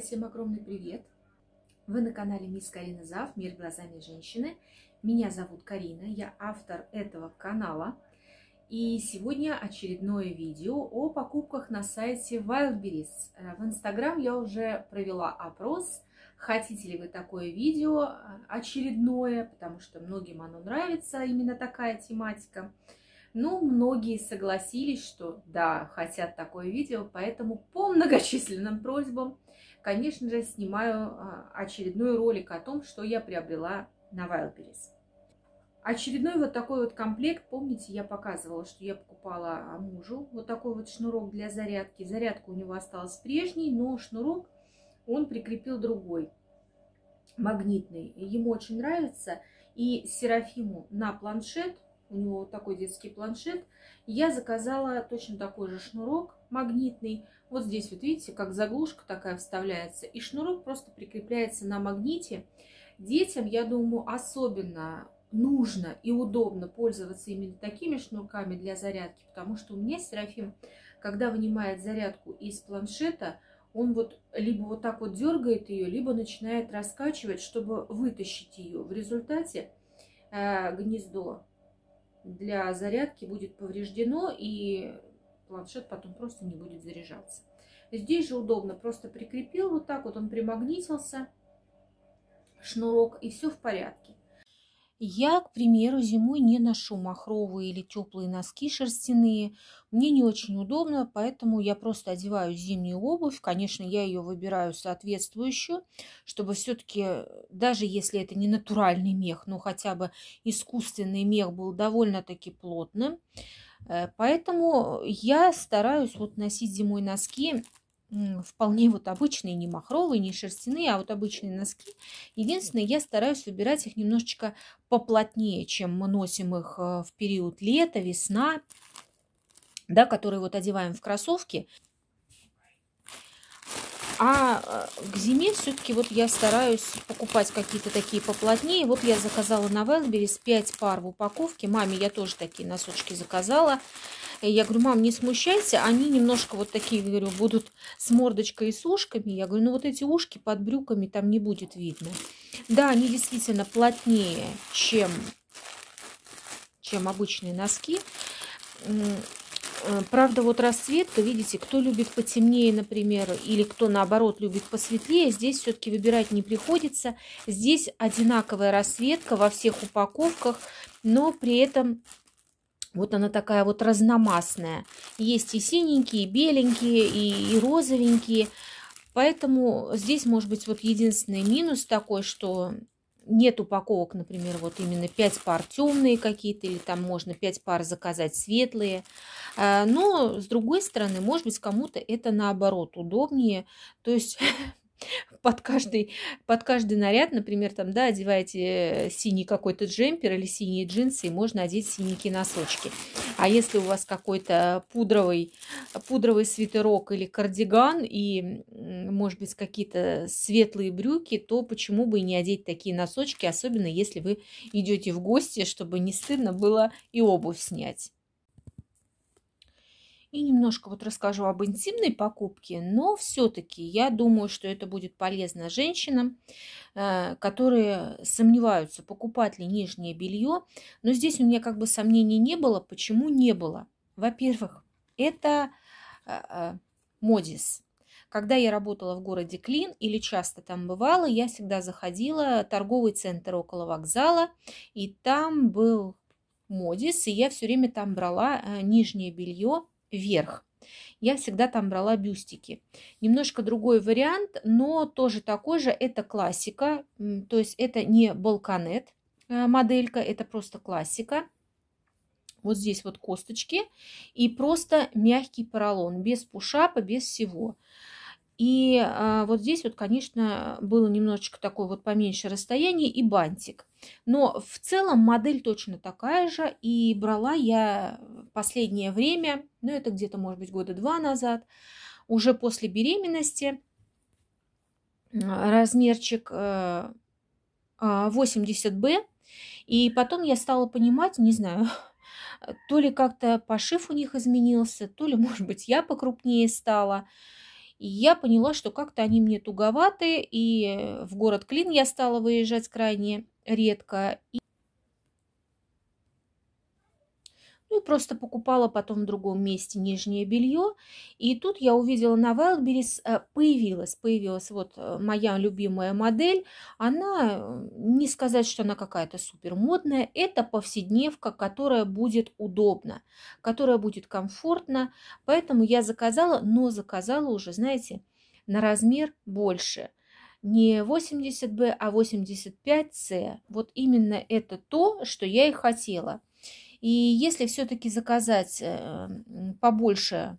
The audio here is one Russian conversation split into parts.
Всем огромный привет! Вы на канале Мисс Карина Зав, Мир глазами женщины. Меня зовут Карина, я автор этого канала. И сегодня очередное видео о покупках на сайте Wildberries. В Instagram я уже провела опрос, хотите ли вы такое видео очередное, потому что многим оно нравится, именно такая тематика. Ну, многие согласились, что да, хотят такое видео, поэтому по многочисленным просьбам, конечно же, снимаю очередной ролик о том, что я приобрела на Wildberries. Очередной вот такой вот комплект, помните, я показывала, что я покупала мужу вот такой вот шнурок для зарядки. Зарядка у него осталась прежней, но шнурок он прикрепил другой, магнитный. Ему очень нравится. И Серафиму на планшет, у него вот такой детский планшет, я заказала точно такой же шнурок магнитный. Вот здесь вот видите, как заглушка такая вставляется, и шнурок просто прикрепляется на магните. Детям, я думаю, особенно нужно и удобно пользоваться именно такими шнурками для зарядки, потому что у меня Серафим, когда вынимает зарядку из планшета, он вот либо вот так вот дергает ее, либо начинает раскачивать, чтобы вытащить ее. В результате гнездо для зарядки будет повреждено, и планшет потом просто не будет заряжаться. Здесь же удобно, просто прикрепил вот так вот, он примагнитился, шнурок, и все в порядке. Я, к примеру, зимой не ношу махровые или теплые носки шерстяные. Мне не очень удобно, поэтому я просто одеваю зимнюю обувь. Конечно, я ее выбираю соответствующую, чтобы все-таки, даже если это не натуральный мех, но хотя бы искусственный мех был довольно-таки плотным. Поэтому я стараюсь вот носить зимой носки вполне вот обычные, не махровые, не шерстяные, а вот обычные носки. Единственное, я стараюсь выбирать их немножечко поплотнее, чем мы носим их в период лета, весна, да, которые вот одеваем в кроссовки. А к зиме все-таки вот я стараюсь покупать какие-то такие поплотнее. Вот я заказала на Wildberries 5 пар в упаковке. Маме я тоже такие носочки заказала. Я говорю, мам, не смущайся, они немножко вот такие, говорю, будут с мордочкой и с ушками. Я говорю, ну вот эти ушки под брюками там не будет видно. Да, они действительно плотнее, чем обычные носки. Правда, вот расцветка, видите, кто любит потемнее, например, или кто, наоборот, любит посветлее, здесь все-таки выбирать не приходится. Здесь одинаковая расцветка во всех упаковках, но при этом вот она такая вот разномастная. Есть и синенькие, и беленькие, и розовенькие. Поэтому здесь, может быть, вот единственный минус такой, что нет упаковок, например, вот именно 5 пар темные какие-то, или там можно 5 пар заказать светлые. Но, с другой стороны, может быть, кому-то это наоборот удобнее. То есть под каждый наряд, например, там, да, одеваете синий какой-то джемпер или синие джинсы, и можно одеть синенькие носочки. А если у вас какой-то пудровый свитерок или кардиган и, может быть, какие-то светлые брюки, то почему бы и не одеть такие носочки, особенно если вы идете в гости, чтобы не стыдно было и обувь снять. И немножко вот расскажу об интимной покупке, но все-таки я думаю, что это будет полезно женщинам, которые сомневаются, покупать ли нижнее белье. Но здесь у меня как бы сомнений не было. Почему не было? Во-первых, это Модис. Когда я работала в городе Клин или часто там бывала, я всегда заходила в торговый центр около вокзала, и там был Модис, и я все время там брала нижнее белье вверх. Я всегда там брала бюстики. Немножко другой вариант, но тоже такой же. Это классика, то есть это не балконет моделька, это просто классика. Вот здесь вот косточки и просто мягкий поролон, без пушапа, без всего. И вот здесь вот, конечно, было немножечко такое вот поменьше расстояние и бантик. Но в целом модель точно такая же. И брала я в последнее время, ну это где-то, может быть, года 2 назад, уже после беременности, размерчик 80B. И потом я стала понимать, не знаю, то ли как-то пошив у них изменился, то ли, может быть, я покрупнее стала. И я поняла, что как-то они мне туговаты, и в город Клин я стала выезжать крайне редко. Ну и просто покупала потом в другом месте нижнее белье. И тут я увидела на Wildberries, появилась вот моя любимая модель. Она, не сказать, что она какая-то супер модная, это повседневка, которая будет удобна, которая будет комфортна. Поэтому я заказала, но заказала уже, знаете, на размер больше. Не 80B, а 85C. Вот именно это то, что я и хотела. И если все-таки заказать побольше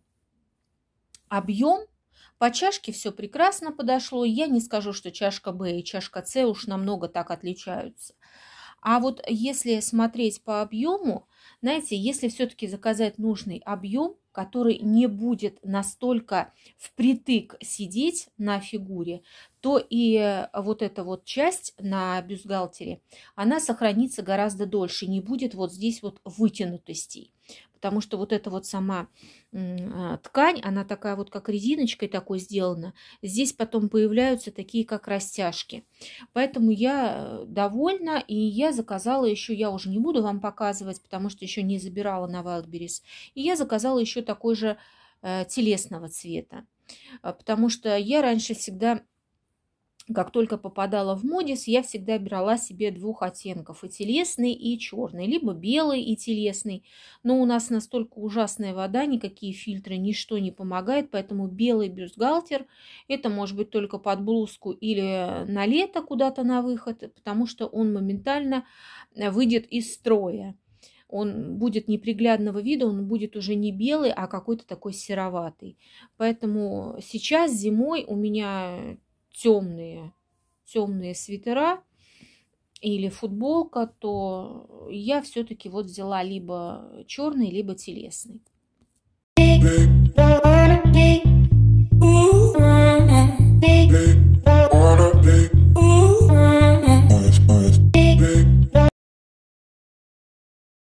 объем, по чашке все прекрасно подошло. Я не скажу, что чашка Б и чашка С уж намного так отличаются. А вот если смотреть по объему, знаете, если все-таки заказать нужный объем, который не будет настолько впритык сидеть на фигуре, то и вот эта вот часть на бюстгальтере, она сохранится гораздо дольше, не будет вот здесь вот вытянутостей. Потому что вот эта вот сама ткань, она такая вот как резиночкой такой сделана. Здесь потом появляются такие как растяжки. Поэтому я довольна, и я заказала еще, я уже не буду вам показывать, потому что еще не забирала на Wildberries. И я заказала еще такой же телесного цвета. Потому что я раньше всегда, как только попадала в модис, я всегда брала себе двух оттенков, и телесный, и черный, либо белый и телесный. Но у нас настолько ужасная вода, никакие фильтры, ничто не помогает, поэтому белый бюстгальтер, это может быть только под блузку или на лето куда-то на выход, потому что он моментально выйдет из строя. Он будет неприглядного вида, он будет уже не белый, а какой-то такой сероватый. Поэтому сейчас зимой у меня темные свитера или футболка, то я все-таки вот взяла либо черный, либо телесный.